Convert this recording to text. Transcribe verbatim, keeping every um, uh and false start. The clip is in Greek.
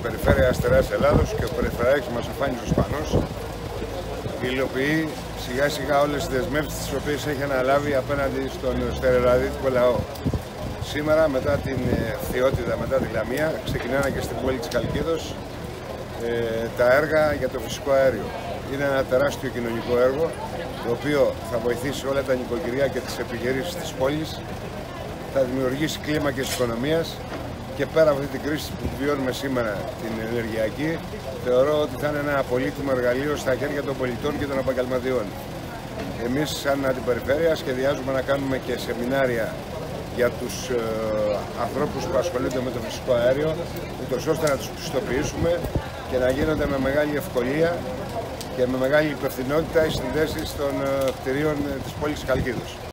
Περιφέρεια Αστεράς Ελλάδος και ο Περιφερειάρχης μας ο Φάνης ο Σπανός υλοποιεί σιγά σιγά όλες τις δεσμεύσεις τις οποίες έχει αναλάβει απέναντι στον στερεοελαδίτικο λαό. Σήμερα, μετά την Φθιώτιδα, μετά τη Λαμία, ξεκινάνε και στην πόλη της Χαλκίδος ε, τα έργα για το φυσικό αέριο. Είναι ένα τεράστιο κοινωνικό έργο, το οποίο θα βοηθήσει όλα τα νοικοκυριά και τις επιχειρήσεις της πόλης, θα δημιουργήσει κλίμακες οικονομίας και πέρα από αυτή την κρίση που βιώνουμε σήμερα, την ενεργειακή, θεωρώ ότι θα είναι ένα πολύτιμο εργαλείο στα χέρια των πολιτών και των επαγγελματιών. Εμείς, σαν αντιπεριφέρεια, σχεδιάζουμε να κάνουμε και σεμινάρια για τους ε, ανθρώπους που ασχολούνται με το φυσικό αέριο, ούτως ώστε να τους πιστοποιήσουμε και να γίνονται με μεγάλη ευκολία και με μεγάλη υπευθυνότητα οι συνδέσεις των ε, κτηρίων της πόλης Χαλκίδος.